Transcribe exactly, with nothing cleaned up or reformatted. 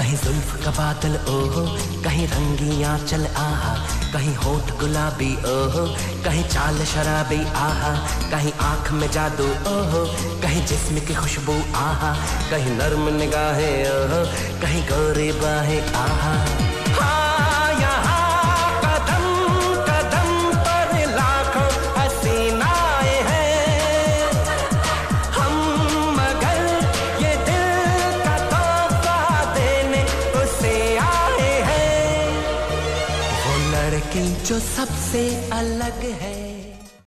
कहीं जुल्फ का बादल ओहो, कहीं रंगी आंचल आहा, कहीं होठ गुलाबी ओहो, कहीं चाल शराबी आहा, कहीं आंख में जादू ओहो, कहीं जिस्म की खुशबू आहा, कहीं नर्म निगाहें ओहो, कहीं गोरी बाहें आहा। हाँ यहाँ कदम कदम पर लाखों हसीनाएं हैं हम, मगर ये दिल का तोहफा देने उसे आए हैं। वो लड़की जो सबसे अलग है।